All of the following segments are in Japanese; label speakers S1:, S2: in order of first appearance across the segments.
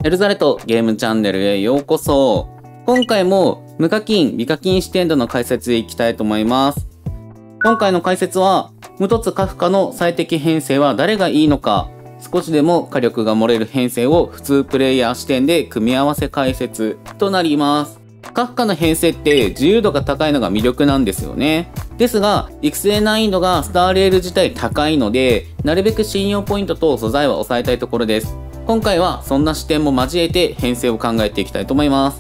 S1: エルザレトゲームチャンネルへようこそ。今回も無課金、未課金視点での解説へ行きたいと思います。今回の解説は、無凸カフカの最適編成は誰がいいのか、少しでも火力が漏れる編成を普通プレイヤー視点で組み合わせ解説となります。カフカの編成って自由度が高いのが魅力なんですよね。ですが、育成難易度がスターレール自体高いので、なるべく信用ポイントと素材は抑えたいところです。今回はそんな視点も交えて編成を考えていきたいと思います。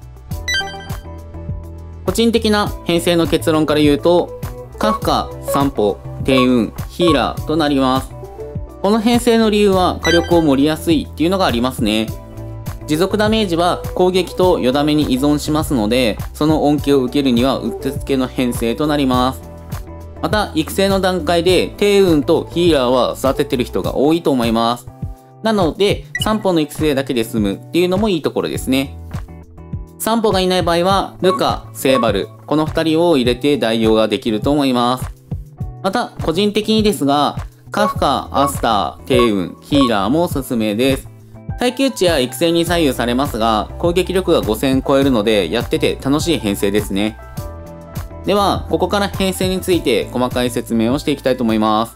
S1: 個人的な編成の結論から言うと、カフカ、散歩、低運、ヒーラーとなります。この編成の理由は火力を盛りやすいっていうのがありますね。持続ダメージは攻撃とよだめに依存しますので、その恩恵を受けるにはうってつけの編成となります。また、育成の段階で低運とヒーラーは育ててる人が多いと思います。なので、散歩の育成だけで済むっていうのもいいところですね。散歩がいない場合は、ルカ、セーバル、この2人を入れて代用ができると思います。また、個人的にですが、カフカ、アスター、低運、ヒーラーもおすすめです。耐久値や育成に左右されますが、攻撃力が5000超えるので、やってて楽しい編成ですね。では、ここから編成について細かい説明をしていきたいと思います。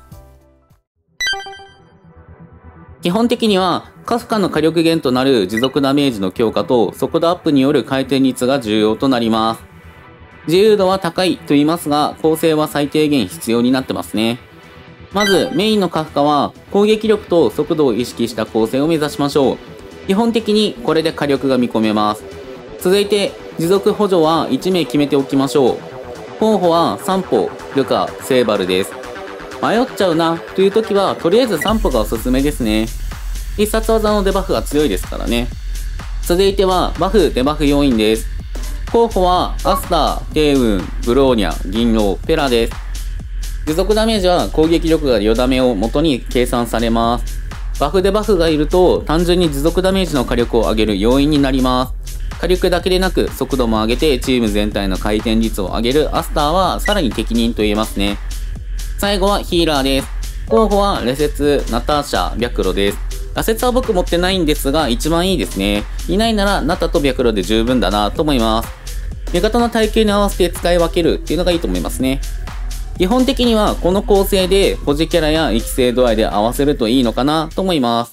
S1: 基本的には、カフカの火力源となる持続ダメージの強化と速度アップによる回転率が重要となります。自由度は高いと言いますが、構成は最低限必要になってますね。まずメインのカフカは攻撃力と速度を意識した構成を目指しましょう。基本的にこれで火力が見込めます。続いて持続補助は1名決めておきましょう。候補は散歩、ルカ、セーバルです。迷っちゃうなという時はとりあえず散歩がおすすめですね。必殺技のデバフが強いですからね。続いてはバフ・デバフ要因です。候補はアスター、低運、ブローニャ、銀狼、ペラです。持続ダメージは攻撃力がよだめを元に計算されます。バフデバフがいると単純に持続ダメージの火力を上げる要因になります。火力だけでなく速度も上げてチーム全体の回転率を上げるアスターはさらに適任と言えますね。最後はヒーラーです。候補はレセツ、ナターシャ、白露です。羅刹は僕持ってないんですが一番いいですね。いないならナタと白露で十分だなと思います。味方の耐久に合わせて使い分けるっていうのがいいと思いますね。基本的にはこの構成で保持キャラや育成度合いで合わせるといいのかなと思います。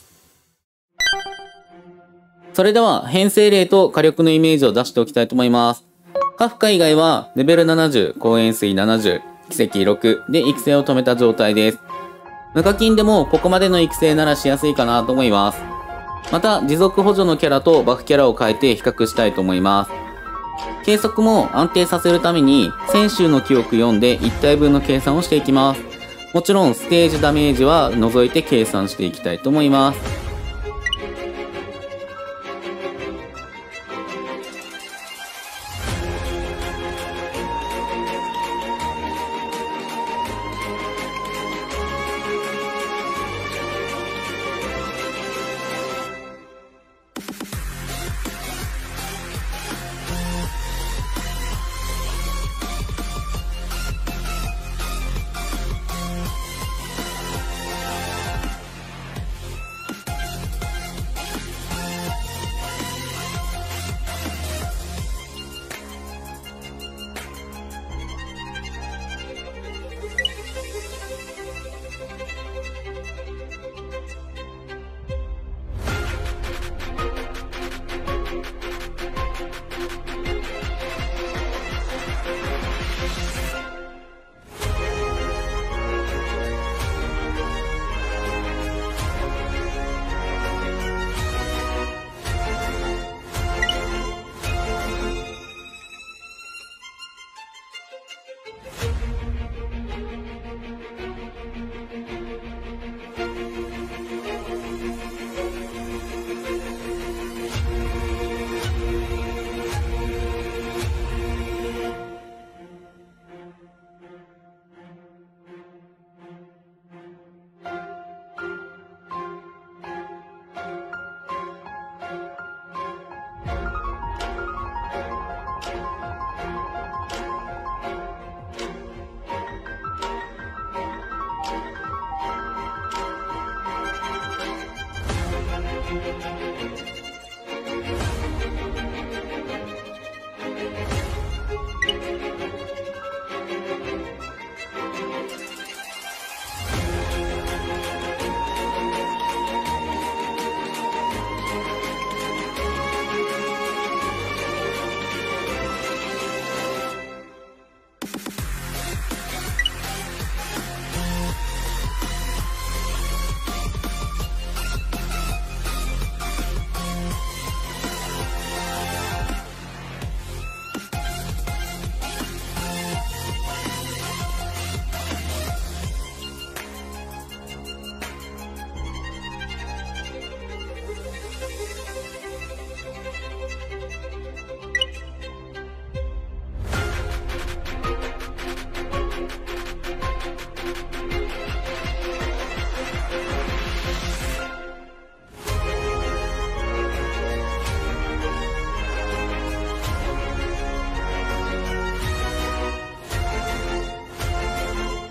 S1: それでは編成例と火力のイメージを出しておきたいと思います。カフカ以外はレベル70、高塩水70、奇跡6で育成を止めた状態です。無課金でもここまでの育成ならしやすいかなと思います。また持続補助のキャラとバフキャラを変えて比較したいと思います。計測も安定させるために先週の記憶読んで1体分の計算をしていきます。もちろんステージダメージは除いて計算していきたいと思います。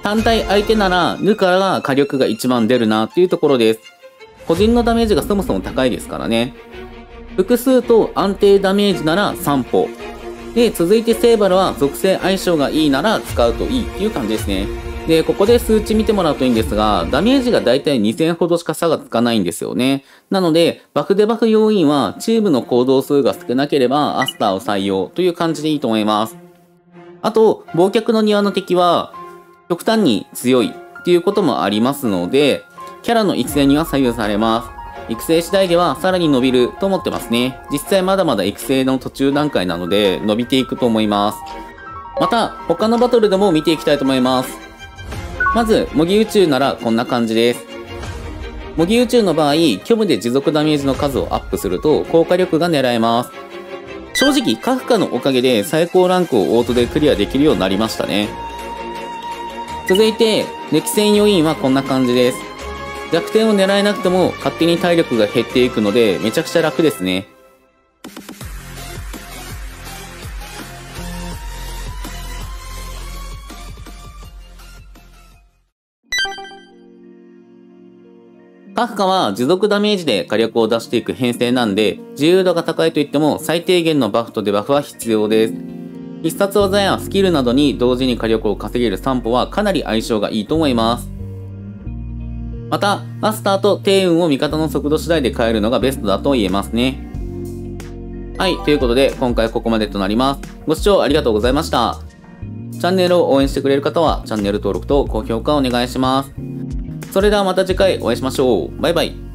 S1: 単体相手なら、ヌから火力が一番出るなっていうところです。個人のダメージがそもそも高いですからね。複数と安定ダメージなら3歩。で、続いてセーバルは属性相性がいいなら使うといいっていう感じですね。で、ここで数値見てもらうといいんですが、ダメージがだいたい2000ほどしか差がつかないんですよね。なので、バフデバフ要因はチームの行動数が少なければアスターを採用という感じでいいと思います。あと、忘却の庭の敵は極端に強いっていうこともありますので、キャラの育成には左右されます。育成次第ではさらに伸びると思ってますね。実際まだまだ育成の途中段階なので伸びていくと思います。また、他のバトルでも見ていきたいと思います。まず、模擬宇宙ならこんな感じです。模擬宇宙の場合、虚無で持続ダメージの数をアップすると効果力が狙えます。正直、カフカのおかげで最高ランクをオートでクリアできるようになりましたね。続いて、歴戦要因はこんな感じです。弱点を狙えなくても勝手に体力が減っていくのでめちゃくちゃ楽ですね。カフカは持続ダメージで火力を出していく編成なんで、自由度が高いといっても最低限のバフとデバフは必要です。必殺技やスキルなどに同時に火力を稼げる散歩はかなり相性がいいと思います。また、アスターと低運を味方の速度次第で変えるのがベストだと言えますね。はい、ということで今回はここまでとなります。ご視聴ありがとうございました。チャンネルを応援してくれる方はチャンネル登録と高評価お願いします。それではまた次回お会いしましょう。バイバイ。